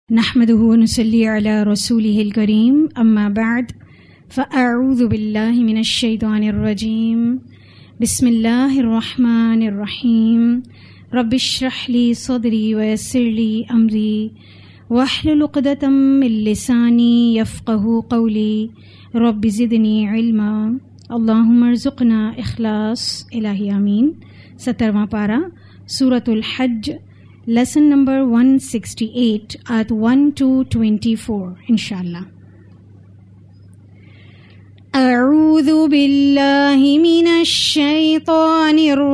नहमदुहु व नुसल्ली अला रसूलिहिल करीम अम्मा बाद फ़अऊज़ु बिल्लाहि मिनश शैतानिर रजीम बिस्मिल्लाहिर रहमानिर रहीम रब्बिश्रह ली सदरी व यस्सिर ली अमरी वहलुल उक़दतम मिन लिसानी यफ़क़हू क़ौली रब्बि ज़िदनी इल्मा अल्लाहुम्मा अर्ज़ुक़ना इख़लास इलाही आमीन। 17वां पारा सूरतुल हज Lesson number 168 at 1 to 24 inshallah. أعوذ بالله من الشيطان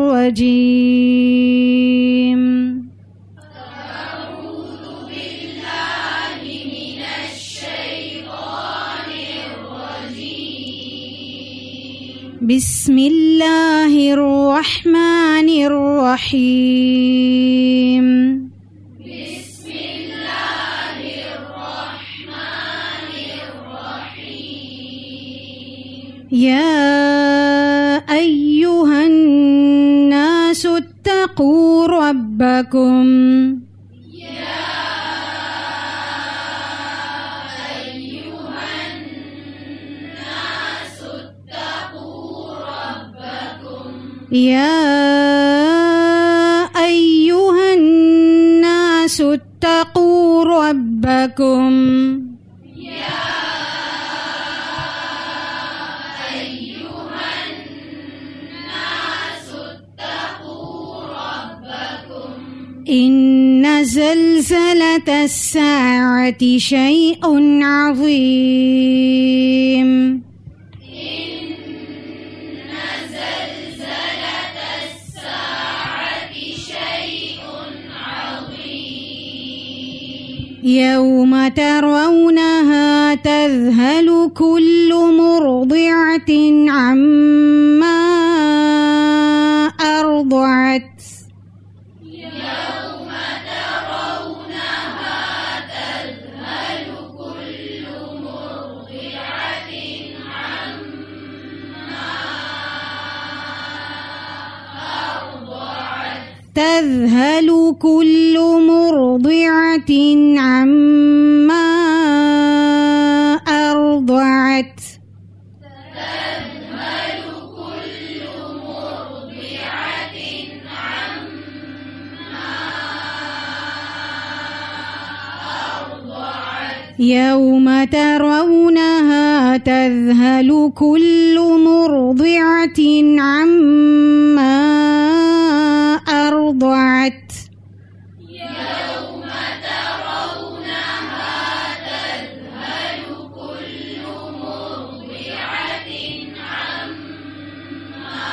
الرجيم. أعوذ بالله من الشيطان الرجيم. بسم الله الرحمن الرحيم. يا أيها الناس اتقوا ربكم. يا أيها الناس اتقوا ربكم. يا أيها الناس اتقوا ربكم. إن زلزلة الساعة شيء عظيم. إن زلزلة الساعة شيء عظيم. يوم ترونها تذهل كل مرضعة عما أرضعت. تذهل كل مرضعة عما أرضعت. تذهل كل مرضعة عما أرضعت. يوم ترونها تذهل كل مرضعة عما أرضعت. يوم ترونها تذهل كل مرضعة عما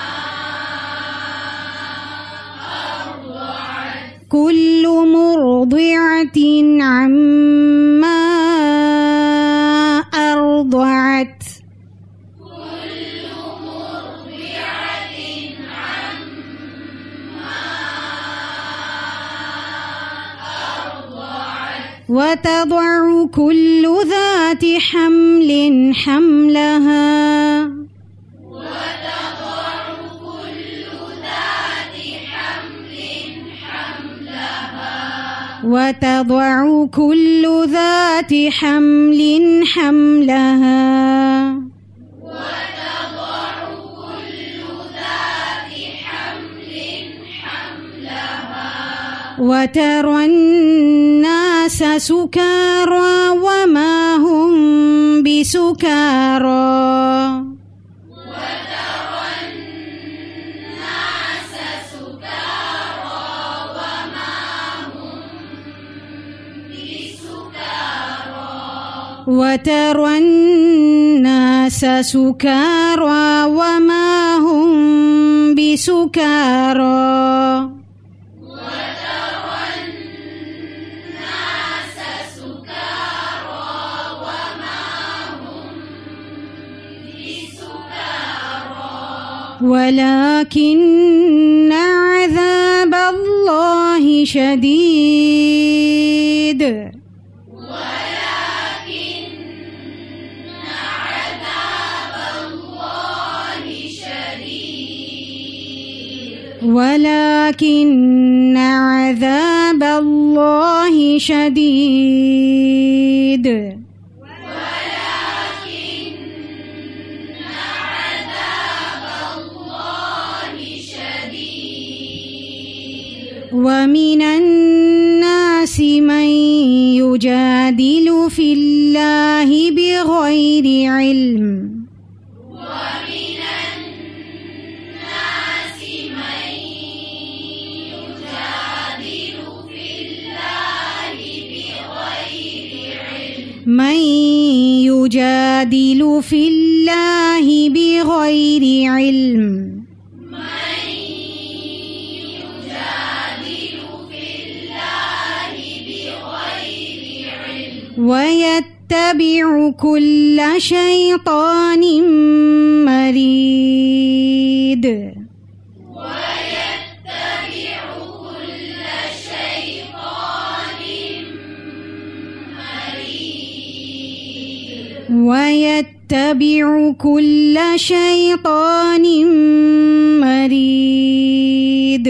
أرضعت. كل مرضعة عما أرضعت. وتضع كل ذات حمل حملها. وتضع كل ذات حمل حملها. وتضع كل ذات حمل حملها. وتضع كل ذات حمل حملها. وترى الناس سكارى وما هم بسكارى. وترى الناس سكارى وما هم بسكارى. وترى الناس سكارى وما هم بسكارى. ولكن عذاب الله شديد. ولكن عذاب الله شديد. ولكن عذاب الله شديد ومن الناس من يجادل في الله بغير علم من يجادل في الله بغير علم ويتبع كل شيطان مريد ويتبع كل شيطان مريد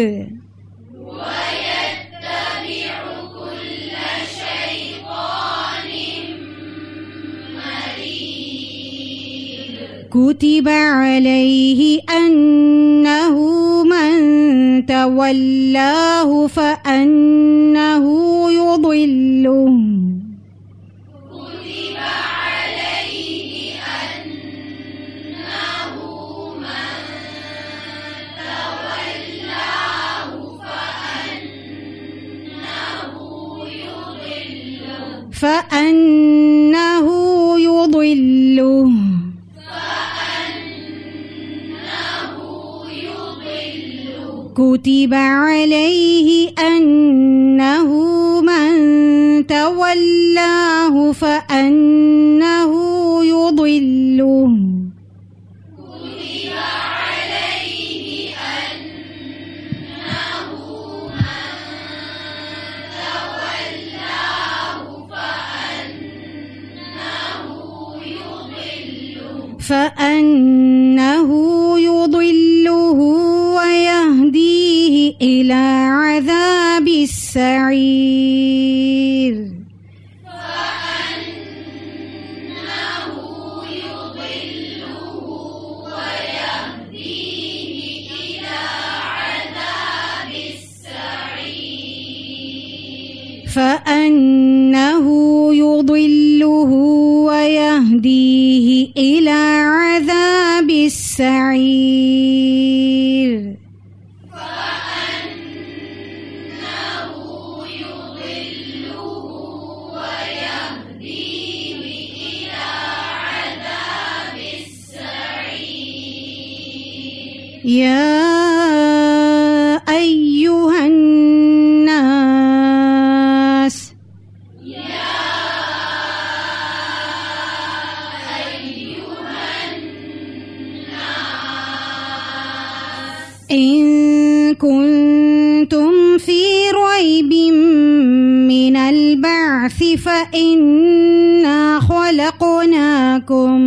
كتب عليه أنه من تولاه فأنه يضله فأنه يضله كتب عليه أنه من تولاه فأنه يضله فأنه يضله ويهديه إلى عذاب السعير فأنه يضله ويهديه إلى عذاب السعير فأنه يضله ويهديه إلى عذاب السعير فأنه يضله ويهديه إلى عذاب السعير يا أيها الناس إن كنتم في ريب من البعث فإنا خلقناكم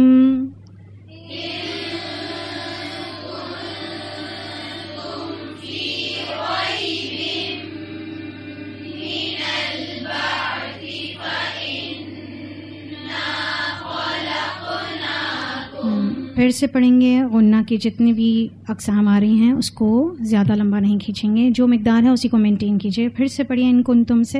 फिर से पढ़ेंगे। गुन्ना की जितनी भी अक़साम आ रही हैं उसको ज़्यादा लंबा नहीं खींचेंगे, जो मिक़दार है उसी को मेंटेन कीजिए। फिर से पढ़िए इन कुंतुम से।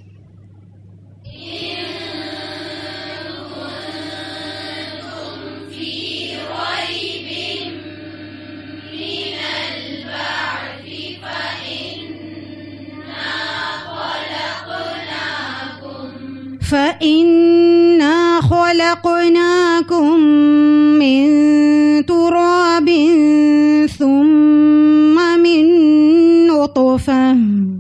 فإنا خلقناكم من تراب ثم من نطفة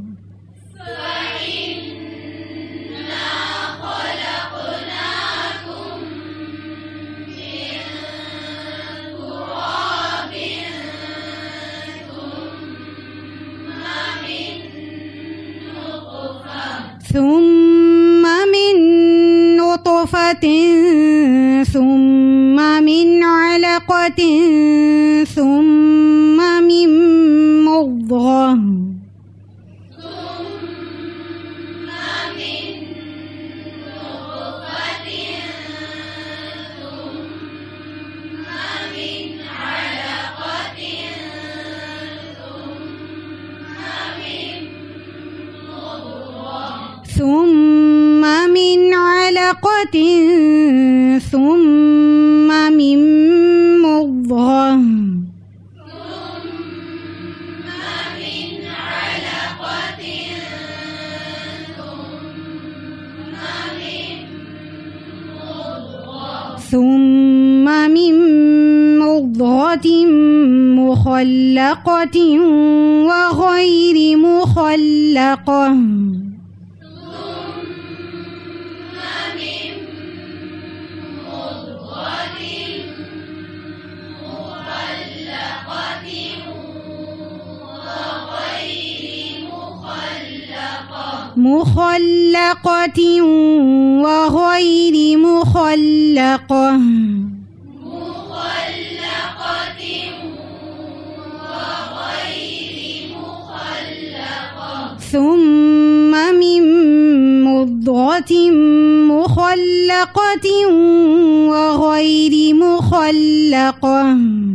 ثم من نطفة ثم من علقة ثم من مضغة ثم من علقة ثم من مضغة ثم من مضغة مخلقة وغير مخلقة مخلقة وغير مخلقة ثم من مضغة مخلقة وغير مخلقة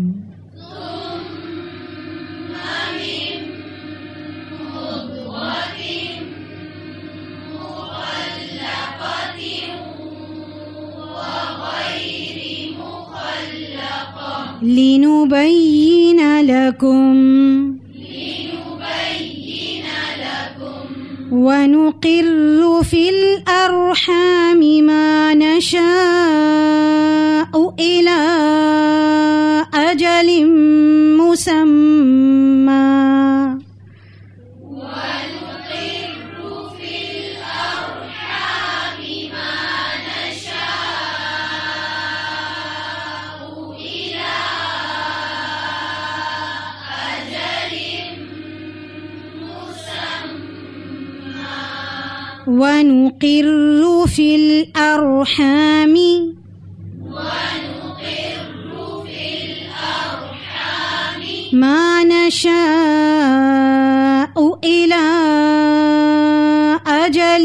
لنبين لكم ونقر في الأرحام ما نشاء إلى أجل مسمى ونقر في الأرحام ما نشاء إلى أجل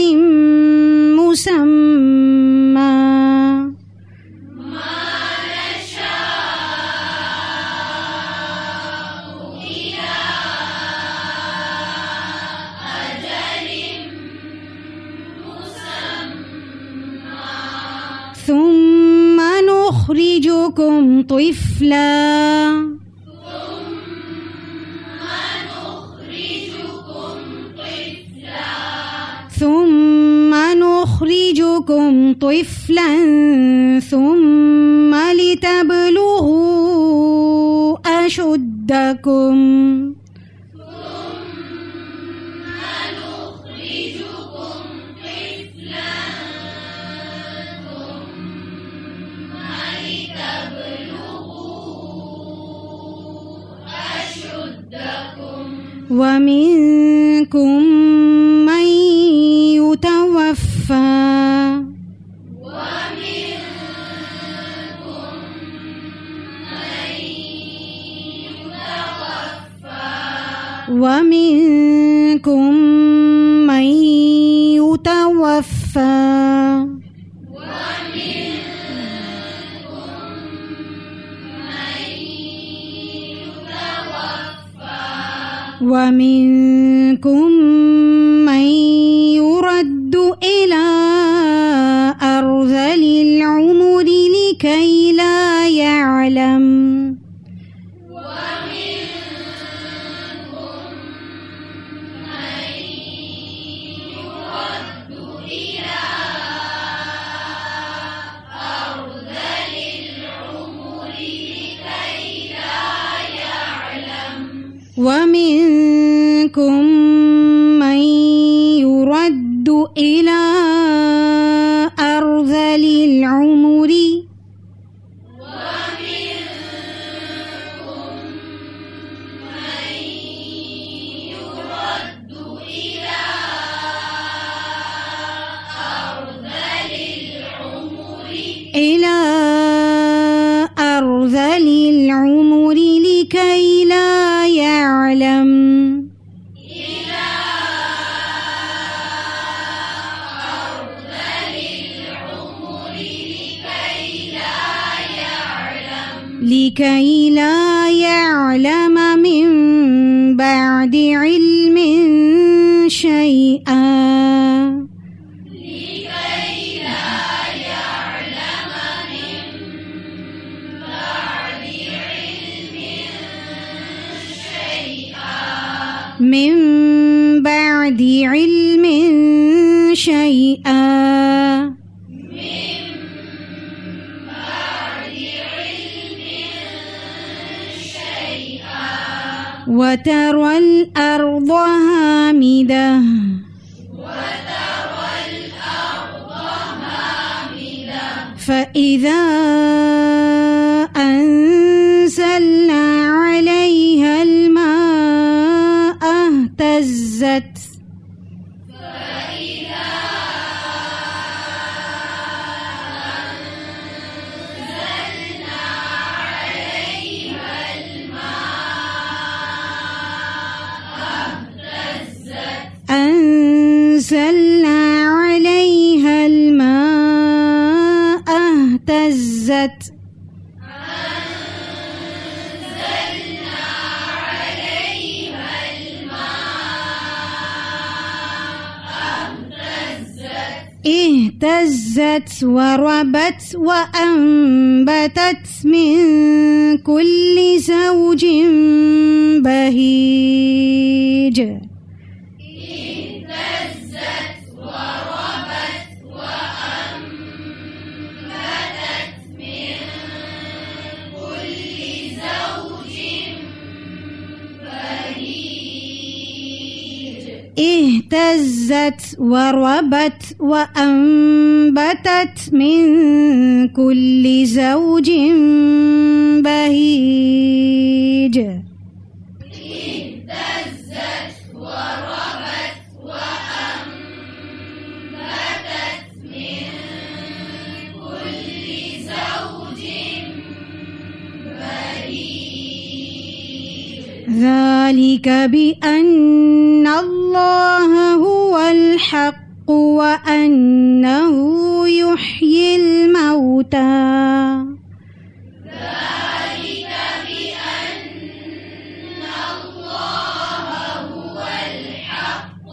مسمى ثم نخرجكم طفلا ثم لتبلغوا أشدكم ومنكم من يتوفى ومنكم من يرد إلى أرذل العمر لكي لا يعلم ومنكم من يرد إلى أرذل العمر لكي لا يعلم من بعد علم شيئا بعد علم شيئا وترى الأرض هامدة فإذا أنزلنا عليها الماء اهتزت أنزلنا عليها الماء اهتزت اهتزت وربت وأنبتت من كل زوج بهيج اهتزت وربت وأنبتت من كل زوج بهيج اهتزت وربت وأنبتت من كل زوج بهيج ذلك بأن الله هو الحق وأنه يحيي الموتى ذلك بأن الله هو الحق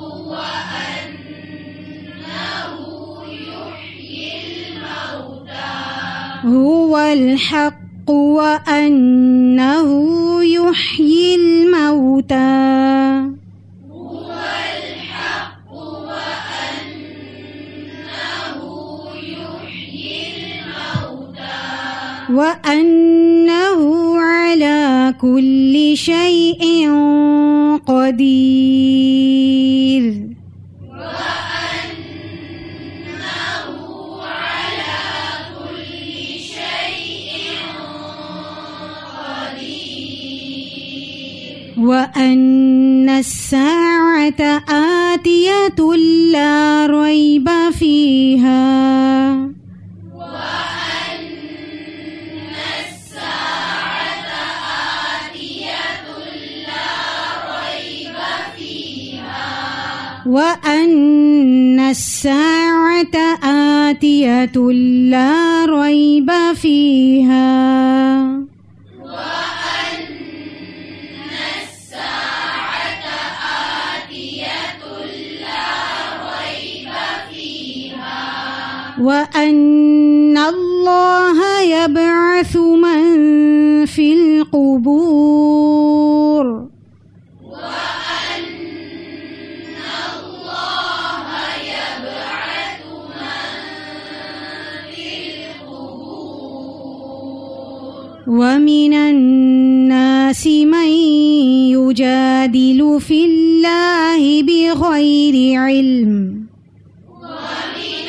وأنه يحيي الموتى هو الحق وأنه يحيي الموتى وأنه على كل شيء قدير وأنه على كل شيء قدير وأن الساعة آتية لا ريب فيها وأن الساعة آتية لا ريب فيها وأن الساعة آتية لا ريب فيها وأن الله يبعث من في القبور ومن الناس من يجادل في الله بغير علم ومن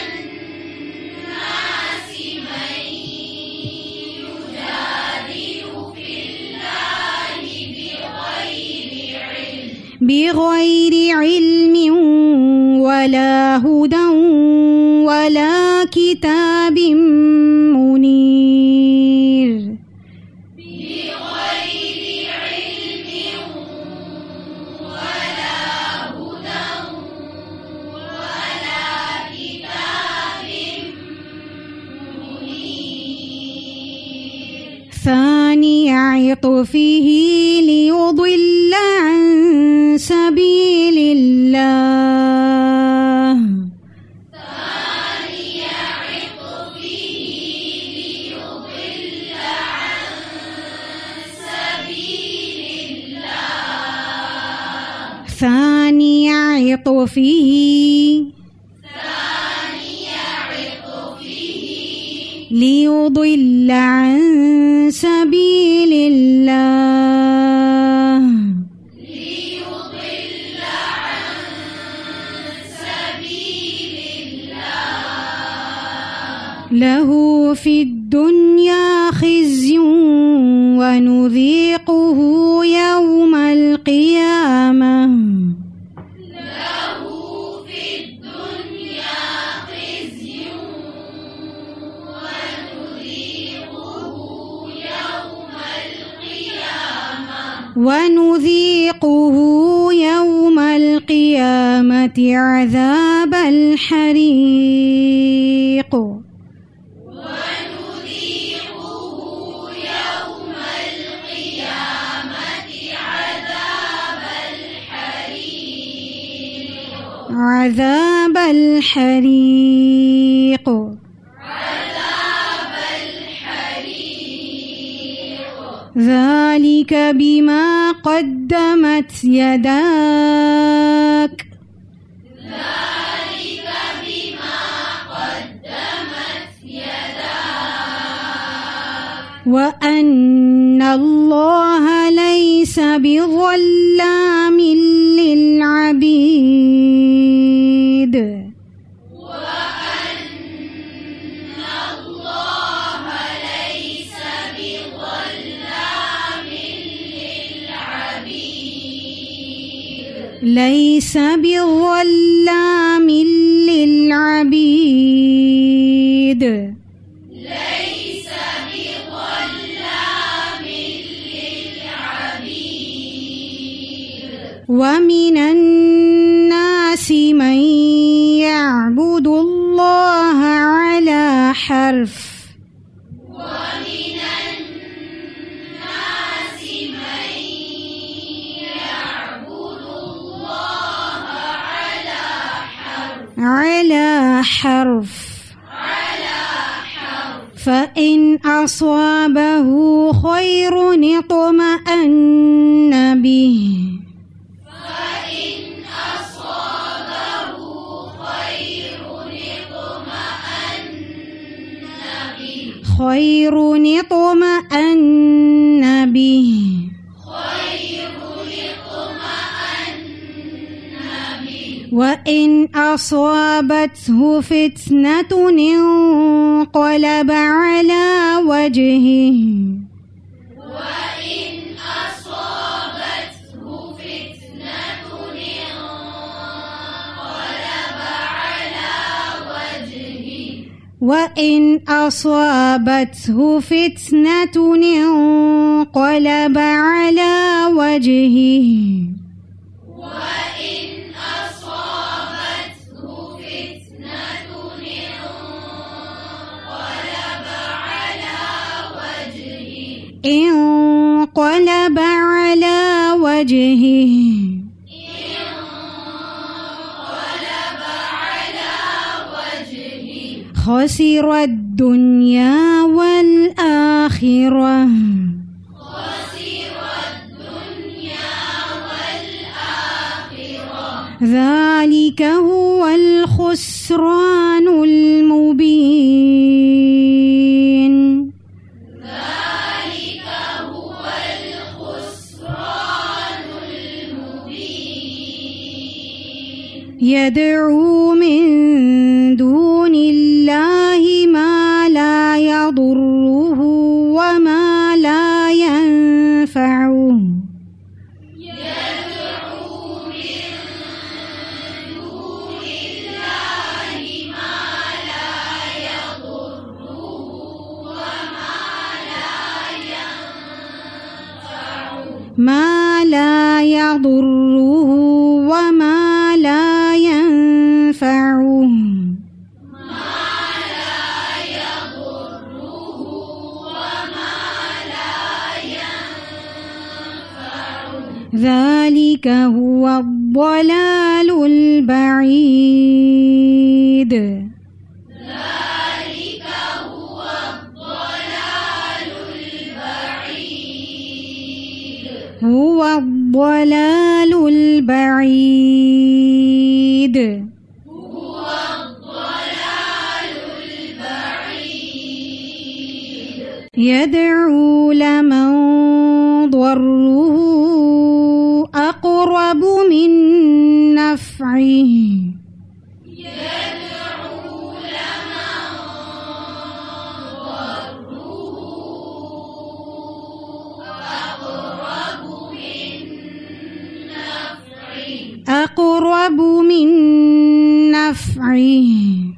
الناس من يجادل في الله بغير علم ولا هدى ولا كتاب منير بغير علم ولا هدى ولا كتاب منير ثاني عطفه ليضل عن سبيل الله ثاني عطفه ليضل عن سبيل الله ثاني عطفه ليضل عن سبيل الله له في الدنيا خزي ونذيقه يوم القيامة ونذيقه يوم القيامة عذاب الحريق عذاب الحريق ذلك بما قدمت يداك وأن الله ليس بظلام للعبيد ليس بظلام للعبيد ومن الناس من يعبد الله على حرف على حرف فإن أصابه خير اطمأن به خير اطمأن به وإن أصابته فتنة انقلب على وجهه وإن أصابته فتنة انقلب على وجهه انقلب على وجهه خسر الدنيا والآخرة ذلك هو الخسران المبين يدعو من دون الله ما لا يضره وما لا ينفعه ما لا يضره وما لا ينفعه ذلك هو الضلال البعيد هو الضلال البعيد يدعو لمن ضره أقرب من نفعه أقرب من نفعه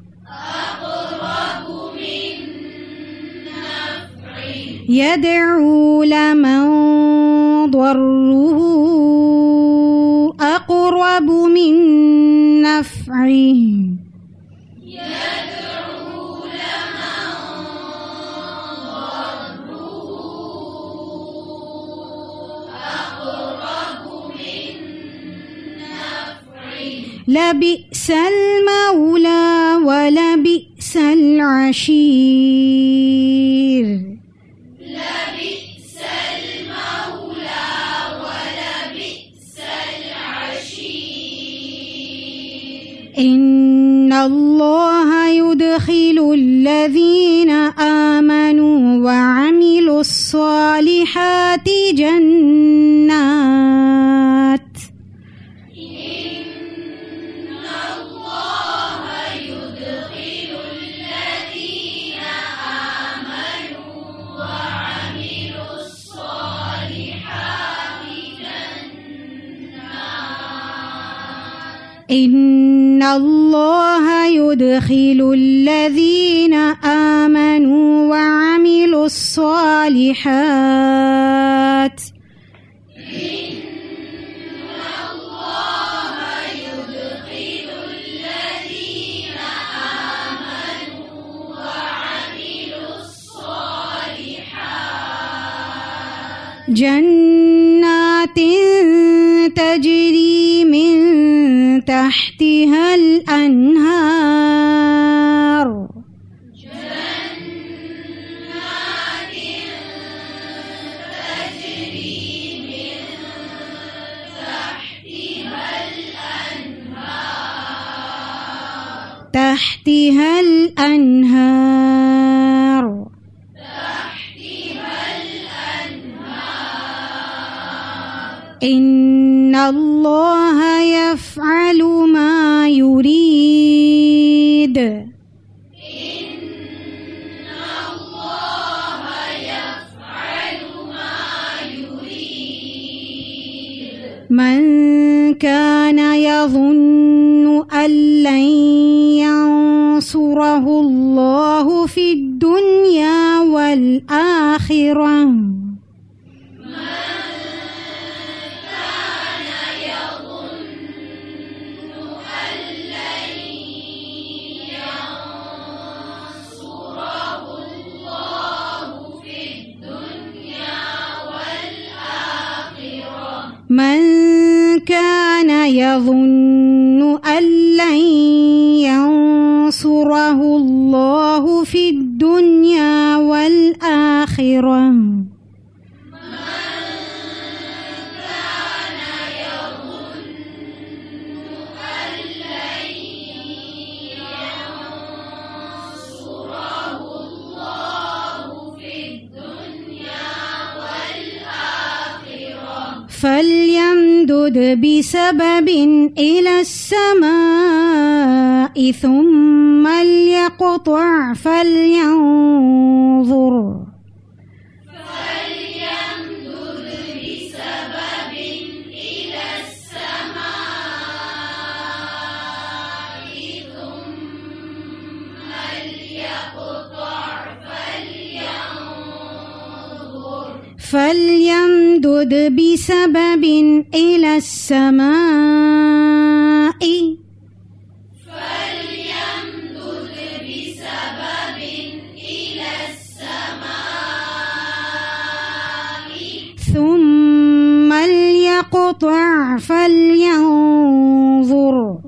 يدعو لمن ضره أقرب من نفعه لبئس المولى ولبئس العشير لبئس المولى ولبئس العشير إن الله يدخل الذين آمنوا وعملوا الصالحات جنات إن الله يدخل الذين آمنوا وعملوا الصالحات إن الله يدخل الذين آمنوا وعملوا الصالحات جنات تجري من تحتها الأنهار جنات تجري من تحتها الأنهار إن الله يفعل ما يريد إن الله يفعل ما يريد من كان يظن أن لن ينصره الله في الدنيا والآخرة من كان يظن أن لن ينصره الله في الدنيا والآخرة فليمدد بسبب إلى السماء ثم ليقطع فلينظر بسبب إلى السماء ثم ليقطع فليمدد بسبب إلى السماء ثم ليقطع فلينظر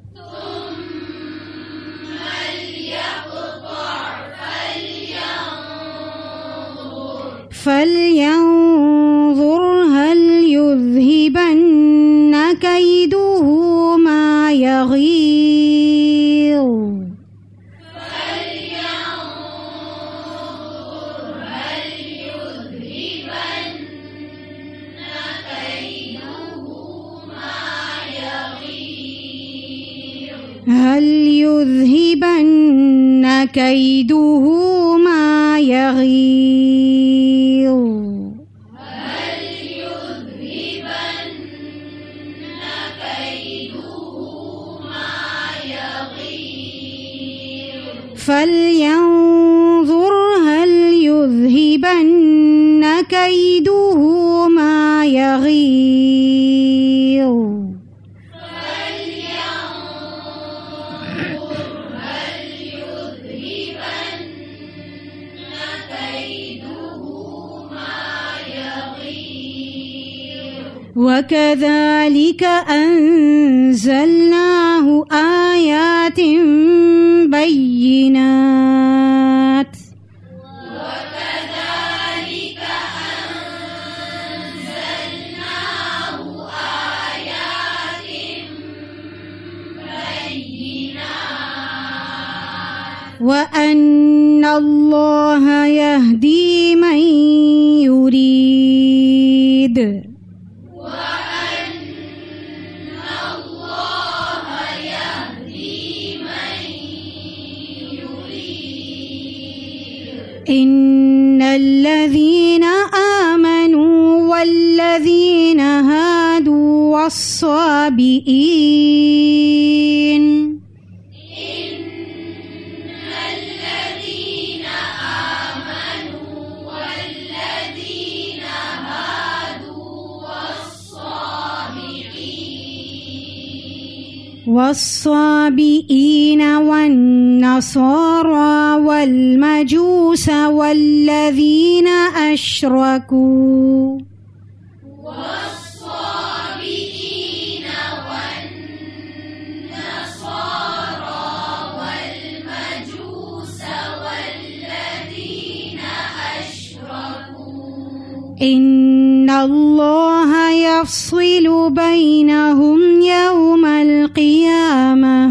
فلينظر هل يذهبن كيده ما يغيظ هل يذهبن كيده ما يغيظ فلينظر هل يذهبن كيده ما يغيظ وكذلك أنزلناه آيات بينات وأن الله يهدي من يريد إن الذين آمنوا والذين هادوا والصابئين والصابئين والنصارى والمجوس والذين أشركوا إن الله يفصل بينهم يوم القيامة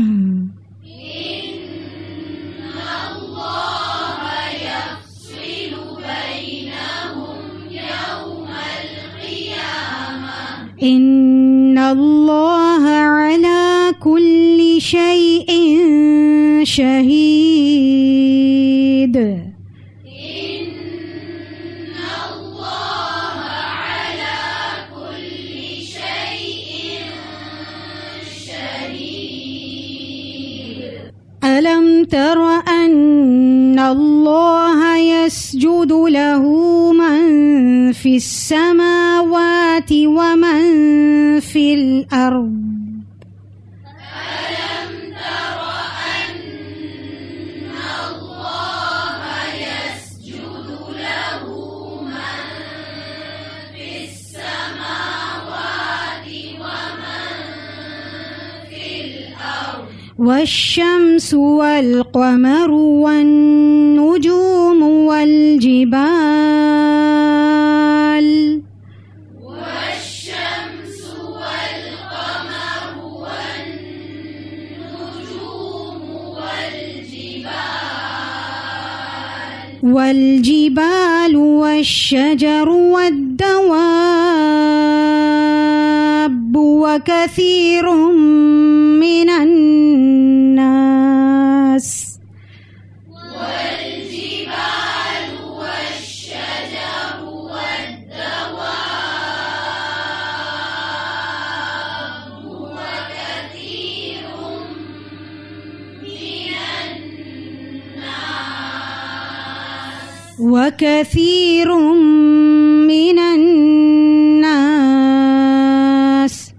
إن الله على كل شيء شهيد ألم تر أن الله يسجد له من في السماوات ومن في الأرض ألم تر أن الله يسجد له من في السماوات ومن في الأرض والشمس والقمر والنجوم والجبال والجبال والشجر والدواب وكثير من الناس وكثير من الناس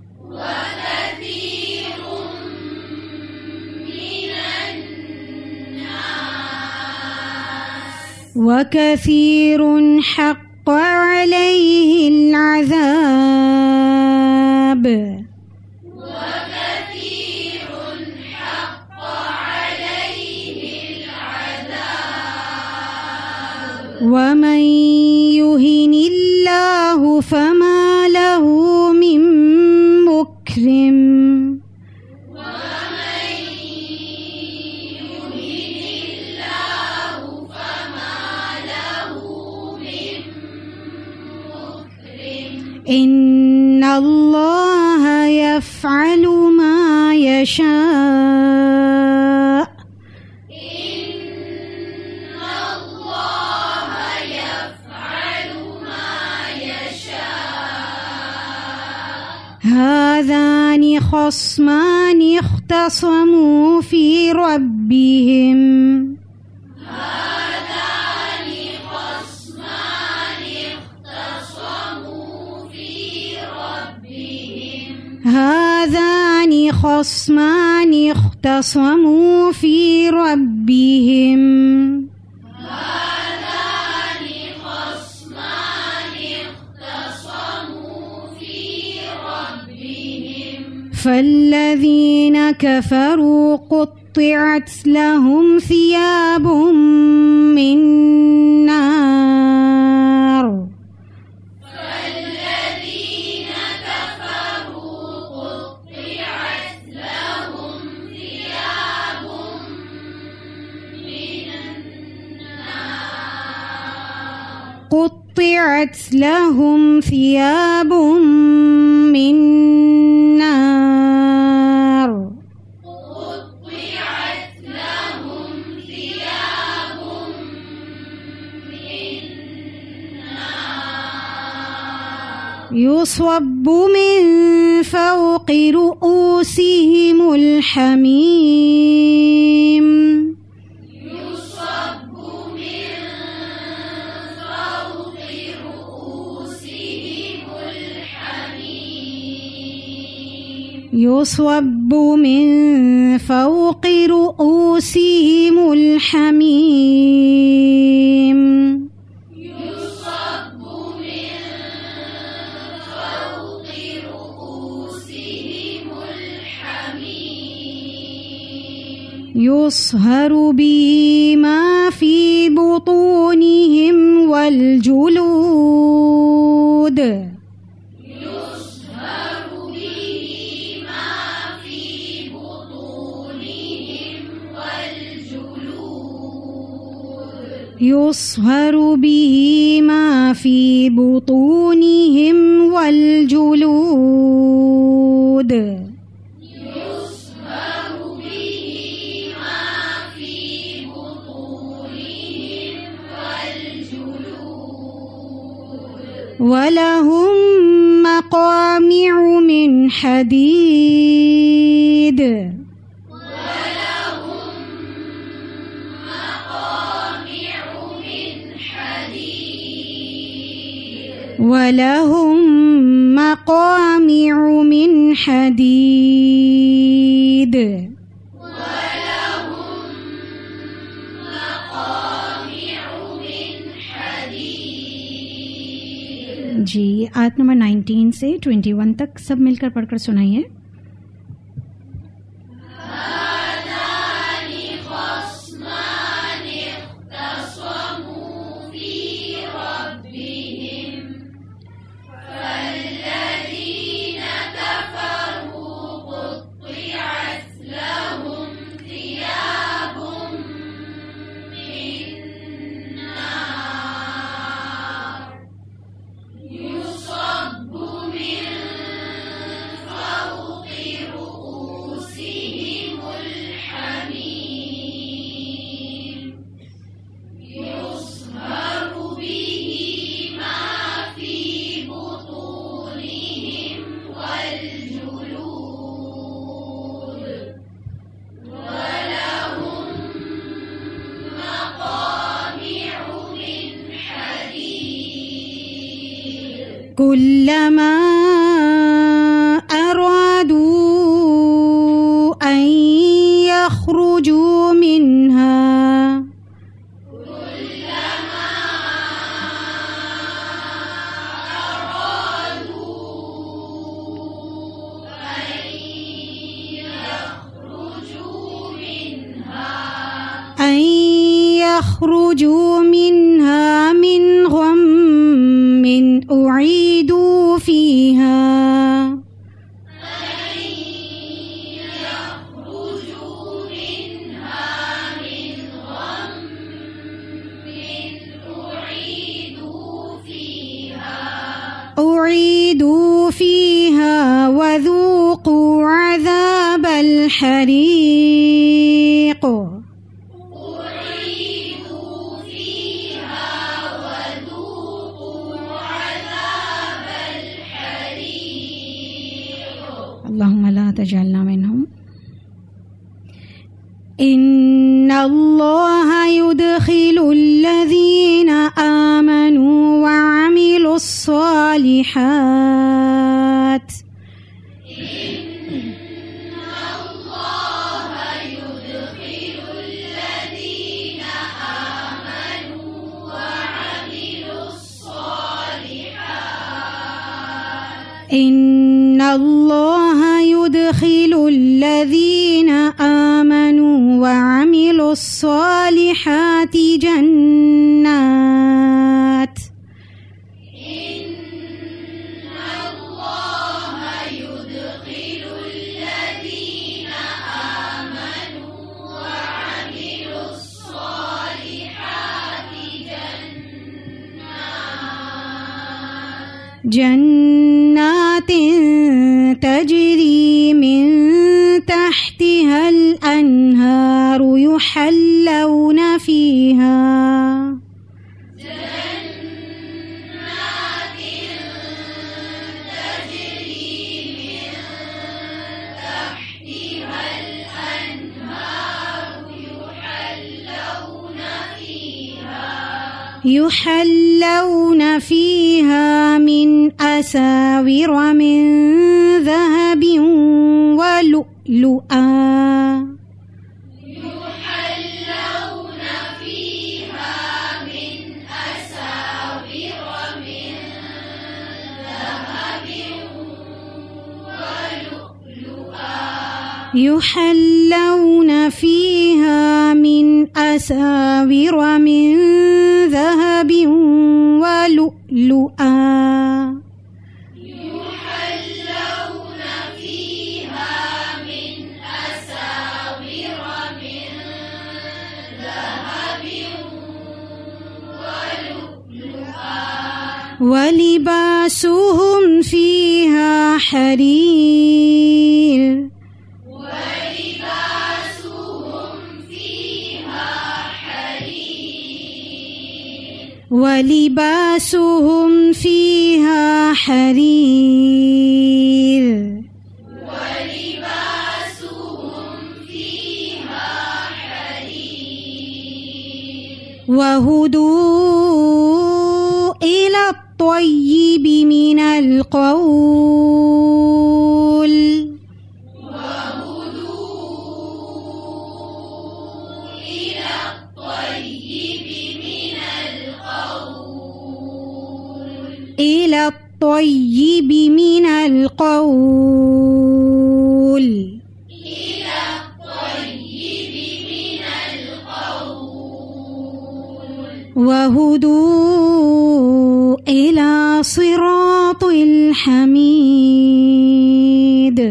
وكثير حق عليه العذاب ومن يهن الله فما له من مكرم إن الله يفعل ما يشاء خصمان اختصموا في ربهم هذان خصمان اختصموا في ربهم فالذين كفروا قطعت لهم ثياب من نار قطعت لهم ثياب من نار قطعت لهم ثياب من نار يصب من فوق رؤوسهم الحميم يصب من فوق رؤوسهم الحميم يصب من فوق رؤوسهم الحميم يصهر به ما في بطونهم والجلود يصهر به ما في بطونهم والجلود يصهر به ما في بطونهم والجلود ولهم مقامع من حديد ولهم مقامع من حديد ولهم مقامع من حديد जी आयत नंबर 19 से 21 तक सब मिलकर पढ़कर सुनाइए। كلما أرادوا أن يخرجوا منها يخرجوا منها من غم أعيدوا فيها أعيدوا فيها وذوقوا عذاب الحريق اللهم لا تجعل इन्नल्लाह युदखिलुल्लज़ीना आमनू वअमिलुस्सालिहात इन्नल्लाह युदखिलुल्लज़ीना आमनू वअमिलुस्सालिहाति जन्नात जन्नातिन तजरी मिन तहतिहल अन्हारु युहल्लौना फीहा युहल्लौना फीहा मिन असाविर मिन ज़हबिन व लुअलुआ युहल्लौना फीहा मिन असाविर मिन ज़हबिन व लुअलुआ युहल्लौना फीहा मिन असाविर मिन ذهب ولؤلؤا يحلون فيها من أساور من ذهب ولؤلؤا ولباسهم فيها حرير ولباسهم فيها حرير ولباسهم فيها حرير وهدوا إلى الطيب من القول إلى الطيب من القول إلى الطيب من القول وهدوا إلى صراط الحميد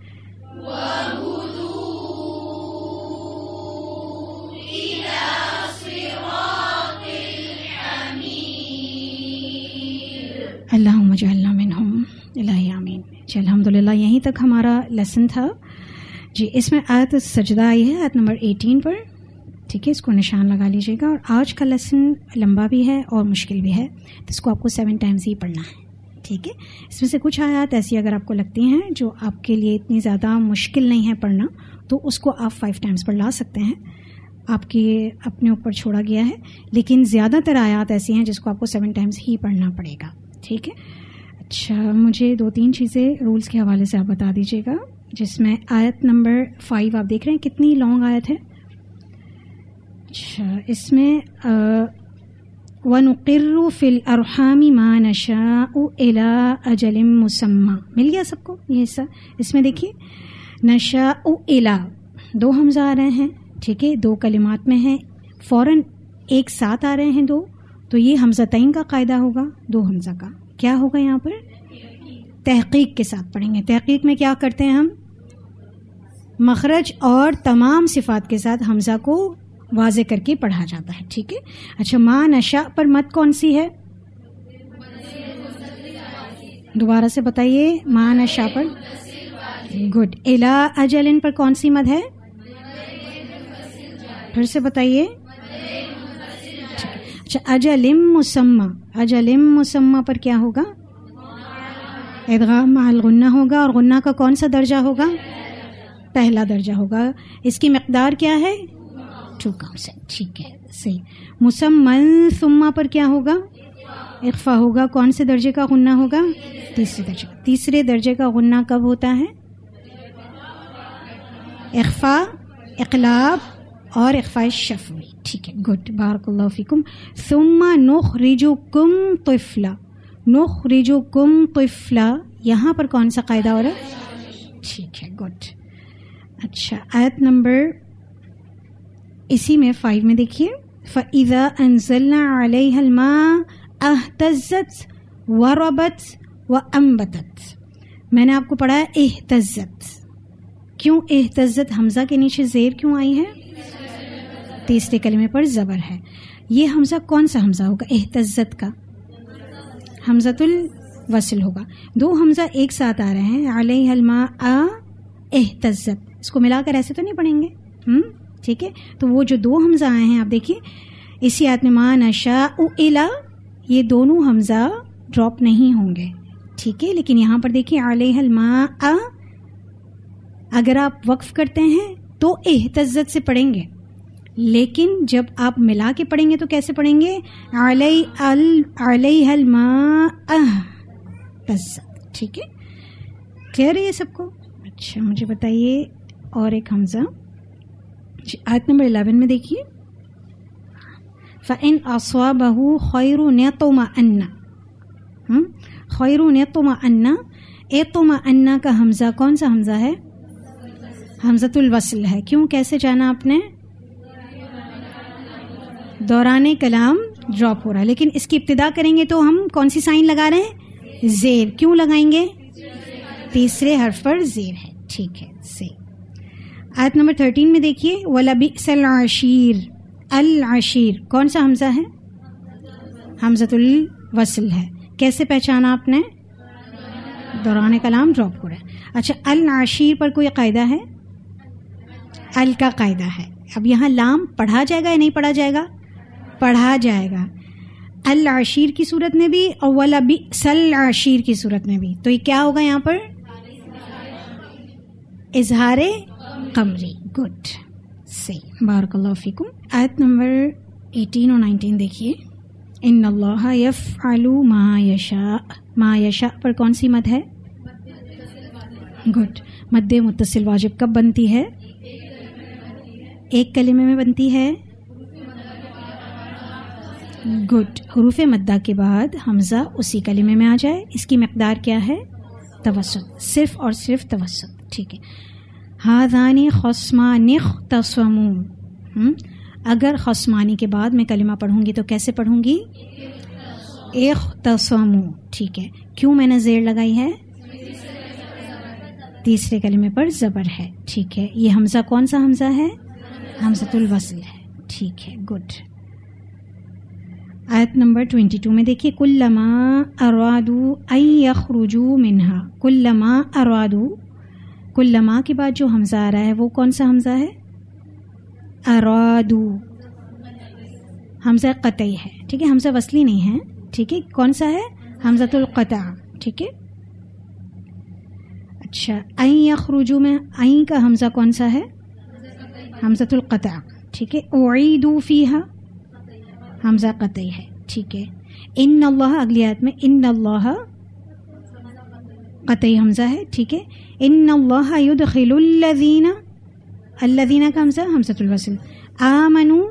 अल्लाहुम्मा जअलना मिनहुम इलाही आमीन। जी अल्हम्दुलिल्लाह, यहीं तक हमारा लेसन था जी। इसमें आयत सजदा आई है आयत नंबर 18 पर, ठीक है, इसको निशान लगा लीजिएगा। और आज का लेसन लंबा भी है और मुश्किल भी है, तो इसको आपको 7 टाइम्स ही पढ़ना है, ठीक है। इसमें से कुछ आयत ऐसी अगर आपको लगती हैं जो आपके लिए इतनी ज़्यादा मुश्किल नहीं है पढ़ना, तो उसको आप 5 टाइम्स पर ला सकते हैं, आपके अपने ऊपर छोड़ा गया है। लेकिन ज़्यादातर आयत ऐसी हैं जिसको आपको 7 टाइम्स ही पढ़ना पड़ेगा, ठीक है। अच्छा, मुझे 2-3 चीज़ें रूल्स के हवाले से आप बता दीजिएगा। जिसमें आयत नंबर 5 आप देख रहे हैं कितनी लॉन्ग आयत है। अच्छा, इसमें वनुक़िर्रु फ़िल अरहामि मा नशाउ इला अजलिम मुसम्मा, मिल गया सबको ये हिस्सा। इसमें देखिए नशाउ इला, 2 हमज़ा आ रहे हैं, ठीक है, 2 कलिमात में हैं, फ़ौरन एक साथ आ रहे हैं 2, तो ये हमज़तैन का कायदा होगा। 2 हमज़ा का क्या होगा यहाँ पर, तहक़ीक़ के साथ पढ़ेंगे। तहक़ीक़ में क्या करते हैं हम, मखरज और तमाम सिफ़ात के साथ हमज़ा को वाज़े करके पढ़ा जाता है, ठीक है। अच्छा, मा नशा पर मत कौन सी है, दोबारा से बताइए। मा नशा पर, गुड। इला अजलिन पर कौन सी मद है, फिर से बताइए। अच्छा, अजलिम मुसम्मा, अजलिम मुसम्मा पर क्या होगा, इदगाम माल गुन्ना होगा, और गुन्ना का कौन सा दर्जा होगा, پہلا درجہ ہوگا. اس کی مقدار کیا ہے؟ 2 counts ہے. ٹھیک ہے صحیح. مسمن ثم پر کیا ہوگا؟ اخفا ہوگا. کون سے درجے کا غنہ ہوگا؟ تیسرے درجے. تیسرے درجے کا غنہ کب ہوتا ہے؟ اخفا، اقلاب اور اخفاء شفوی. ٹھیک ہے گڈ. بارک اللہ فیکم. ثم نخرجکم طفلا. نخرجکم طفلا یہاں پر کون سا قاعدہ ہو رہا ہے؟ ٹھیک ہے گڈ. اچھا آیت نمبر اسی میں 5 میں دیکھیے. فَإِذَا أَنزَلْنَا عَلَيْهَا الْمَاءَ اهْتَزَّتْ وَرَبَتْ وَأَنبَتَتْ. میں نے آپ کو پڑھا ہے اہتزت. کیوں اہتزت؟ حمزہ کے نیچے زیر کیوں آئی ہے؟ تیسرے کلمے پر زبر ہے. یہ حمزہ کون سا حمزہ ہوگا؟ اہتزت کا حمزۃ الوصل ہوگا. 2 حمزہ ایک ساتھ آ رہے ہیں. علیہ الماء اہتزت. اس کو ملا کر ایسے تو نہیں پڑھیں گے. ٹھیک ہے. تو وہ جو 2 حمزہ آئے ہیں آپ دیکھیے اسی آیت میں ما نشاء الا، یہ دونوں حمزہ ڈراپ نہیں ہوں گے. ٹھیک ہے. لیکن یہاں پر دیکھیے علیہ الماء اگر آپ وقف کرتے ہیں تو اہتزت سے پڑھیں گے، لیکن جب آپ ملا کے پڑھیں گے تو کیسے پڑھیں گے؟ علیہ الماء اہتزت. ٹھیک ہے. کلیئر ہے یہ سب کو؟ اچھا مجھے بتائیے اور ایک حمزہ آیت نمبر 11 میں دیکھیے. فَإِنْ أَصَابَهُ خَيْرٌ يَطْمَئَنَّ. خَيْرٌ يَطْمَئَنَّ. اطمأن کا حمزہ کون سا حمزہ ہے؟ حمزۃ الوصل ہے. کیوں؟ کیسے جانا آپ نے؟ دوران کلام ڈراپ ہو رہا ہے، لیکن اس کی ابتدا کریں گے تو ہم کون سی سائن لگا رہے ہیں؟ زیر. کیوں لگائیں گے؟ تیسرے حرف پر زیر ہے. ٹھیک ہے صحیح. آیت نمبر 13 میں دیکھیے وَلَبِئْسَ الْعَشِيرُ. العشیر کون سا حمزہ ہے؟ حمزۃ الوصل ہے. کیسے پہچانا آپ نے؟ دوران کلام ڈراپ ہو رہا ہے. اچھا العشیر پر کوئی قاعدہ ہے؟ ال کا قاعدہ ہے. اب یہاں لام پڑھا جائے گا یا نہیں پڑھا جائے گا؟ پڑھا جائے گا. العشیر کی صورت میں بھی اور وَلَبِئْسَ الْعَشِيرُ کی صورت میں بھی. تو یہ کیا ہوگا یہاں پر؟ اظہار قمری. گڈ صحیح. بارک اللہ فیکم. آیت نمبر 18 اور 19 دیکھیے. ان اللہ یفعل ما یشاء. ما یشاء پر کون سی مد ہے؟ گڈ. مد متصل واجب کب بنتی ہے؟ ایک کلمے میں بنتی ہے. گڈ. حروف مدہ کے بعد حمزہ اسی کلمے میں آ جائے. اس کی مقدار کیا ہے؟ توسط. صرف اور صرف توسط. ٹھیک ہے. ہاذان خصمان اختصموا. اگر خصمانی کے بعد میں کلمہ پڑھوں گی تو کیسے پڑھوں گی؟ اختصموا. ٹھیک ہے. کیوں میں نے زیر لگائی ہے؟ تیسرے کلمے پر زبر ہے. ٹھیک ہے. یہ حمزہ کون سا حمزہ ہے؟ حمزۃ الوصل ہے. ٹھیک ہے گڈ. آیت نمبر 22 میں دیکھیے کلما ارادوا ان یخرجوا منہا. کلما ارادوا. کلما کے بعد جو حمزہ آ رہا ہے وہ کون سا حمزہ ہے؟ ارادو. حمزہ قطعی ہے. ٹھیک ہے. حمزہ وصلی نہیں ہے. ٹھیک ہے. کون سا ہے؟ حمزۃ القطع. ٹھیک ہے. اچھا ان یخرجوا میں این کا حمزہ کون سا ہے؟ حمزۃ القطع. ٹھیک ہے. اعیدوا فیہا حمزہ قطعی ہے. ٹھیک ہے. ان اللہ اگلی آیت میں ان اللہ قطعی حمزہ ہے. ٹھیک ہے. ان اللہ یدخل الذین. الذین کا حمزہ حمزۃ الوصل. آمنوا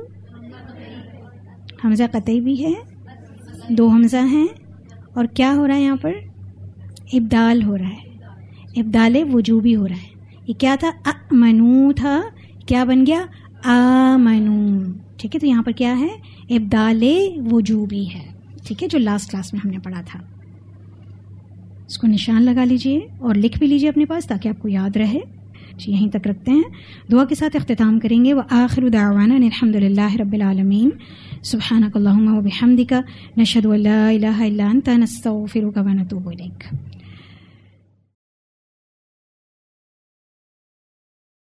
حمزہ قطعی بھی ہے. 2 حمزہ ہیں. اور کیا ہو رہا ہے یہاں پر؟ ابدال ہو رہا ہے. ابدال وجوبی ہو رہا ہے. یہ کیا تھا؟ آمنو تھا. کیا بن گیا؟ آمنو. ٹھیک ہے. تو یہاں پر کیا ہے؟ ابدال وجوبی ہے. ٹھیک ہے. جو لاسٹ کلاس میں ہم نے پڑھا تھا. اس کو نشان لگا لیجئے اور لکھ بھی لیجئے اپنے پاس تاکہ آپ کو یاد رہے. یہیں تک رکھتے ہیں. دعا کے ساتھ اختتام کریں گے. وآخر دعوانا الحمد للہ رب العالمین. سبحانک اللہم وبحمدک نشہد ان لا الہ الا انت نستغفرک ونتوب الیک.